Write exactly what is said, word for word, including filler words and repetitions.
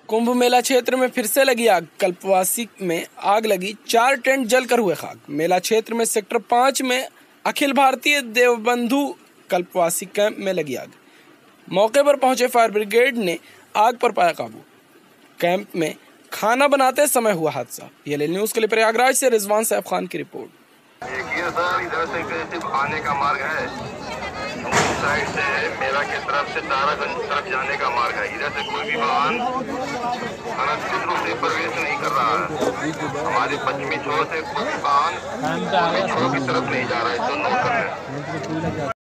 कुंभ मेला क्षेत्र में फिर से लगी आग। कल्पवासी में आग लगी, चार टेंट जलकर हुए खाक। मेला क्षेत्र में सेक्टर पाँच में अखिल भारतीय देवबंधु कल्पवासी कैंप में लगी आग। मौके पर पहुंचे फायर ब्रिगेड ने आग पर पाया काबू। कैंप में खाना बनाते समय हुआ हादसा। पीएलए न्यूज़ के लिए प्रयागराज से रिजवान सैफ खान की रिपोर्ट। देखिए सर, इधर से सिर्फ आने का मार्ग है, साइड से मेला की तरफ से तारागंज तरफ जाने का मार्ग है। इधर से कोई भी वाहन अनधिकृत रूप से प्रवेश नहीं कर रहा है। हमारे पश्चिमी छोर से कोई भी वाहन पूर्वी छोर की तरफ नहीं जा रहा है, तो नोट कर लें।